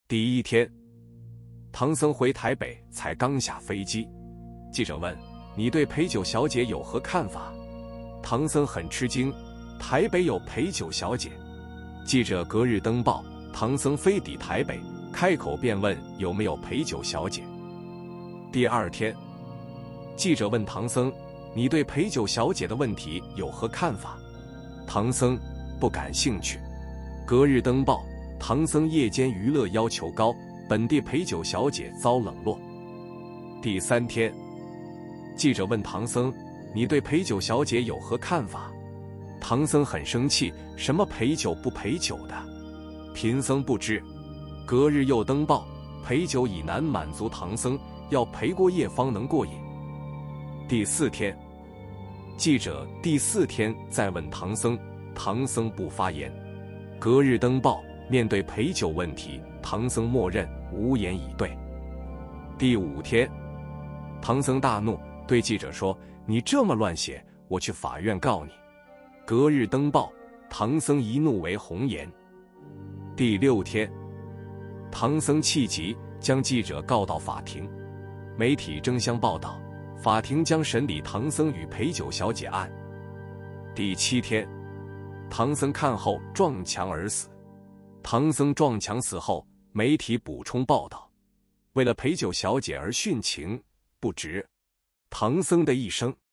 第一天，唐僧回台北才刚下飞机，记者问：“你对陪酒小姐有何看法？”唐僧很吃惊，台北有陪酒小姐？记者隔日登报，唐僧飞抵台北，开口便问有没有陪酒小姐。第二天，记者问唐僧：“你对陪酒小姐的问题有何看法？”唐僧不感兴趣。隔日登报，唐僧夜间娱乐要求高，本地陪酒小姐遭冷落。第三天，记者问唐僧：“你对陪酒小姐有何看法？”唐僧很生气：“什么陪酒不陪酒的？贫僧不知。”隔日又登报，陪酒已难满足唐僧，要陪过夜方能过瘾。第四天，记者第四天再问唐僧，唐僧不发言。隔日登报，面对陪酒问题，唐僧默认无言以对。第五天，唐僧大怒，对记者说：“你这么乱写，我去法院告你。”隔日登报，唐僧一怒为红颜。第六天，唐僧气急，将记者告到法庭，媒体争相报道，法庭将审理唐僧与陪酒小姐案。第七天，唐僧看后撞墙而死。唐僧撞墙死后，媒体补充报道：为了陪酒小姐而殉情，不值。唐僧的一生